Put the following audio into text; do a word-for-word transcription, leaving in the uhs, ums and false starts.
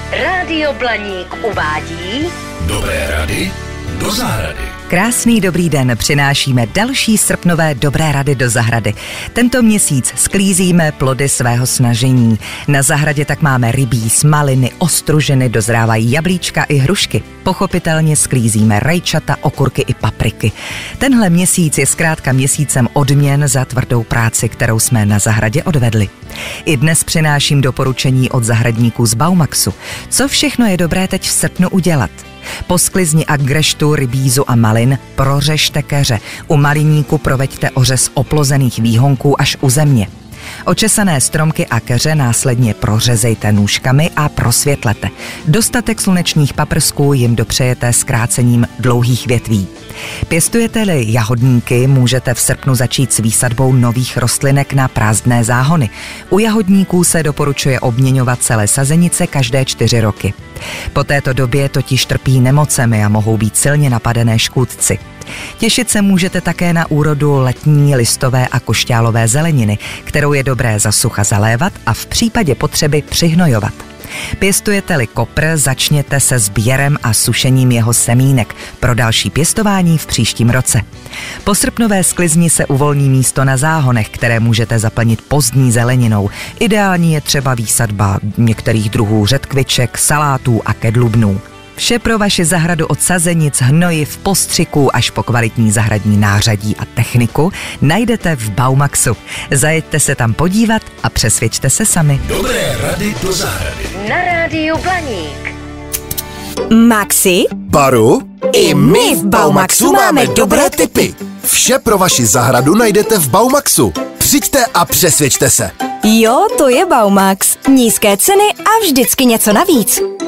Rádio Blaník uvádí Dobré rady do zahrady. Krásný dobrý den, přinášíme další srpnové dobré rady do zahrady. Tento měsíc sklízíme plody svého snažení. Na zahradě tak máme rybíz, maliny, ostružiny, dozrávají jablíčka i hrušky. Pochopitelně sklízíme rajčata, okurky i papriky. Tenhle měsíc je zkrátka měsícem odměn za tvrdou práci, kterou jsme na zahradě odvedli. I dnes přináším doporučení od zahradníků z Baumaxu. Co všechno je dobré teď v srpnu udělat? Po sklizni a greštu, rybízu a malin prořežte keře. U maliníku proveďte ořez oplozených výhonků až u země. Očesané stromky a keře následně prořezejte nůžkami a prosvětlete. Dostatek slunečních paprsků jim dopřejete zkrácením dlouhých větví. Pěstujete-li jahodníky, můžete v srpnu začít s výsadbou nových rostlinek na prázdné záhony. U jahodníků se doporučuje obměňovat celé sazenice každé čtyři roky. Po této době totiž trpí nemocemi a mohou být silně napadené škůdci. Těšit se můžete také na úrodu letní listové a košťálové zeleniny, kterou je dobré za sucha zalévat a v případě potřeby přihnojovat. Pěstujete-li kopr, začněte se sběrem a sušením jeho semínek pro další pěstování v příštím roce. Po srpnové sklizni se uvolní místo na záhonech, které můžete zaplnit pozdní zeleninou. Ideální je třeba výsadba některých druhů řetkviček, salátů a kedlubnů. Vše pro vaši zahradu od sazenic, hnojiv, postřiků až po kvalitní zahradní nářadí a techniku najdete v Baumaxu. Zajeďte se tam podívat a přesvědčte se sami. Dobré rady do zahrady. na Rádiu Blaník. Maxi, Baru, i my v Baumaxu máme dobré tipy. Vše pro vaši zahradu najdete v Baumaxu. Přijďte a přesvědčte se. Jo, to je Baumax. Nízké ceny a vždycky něco navíc.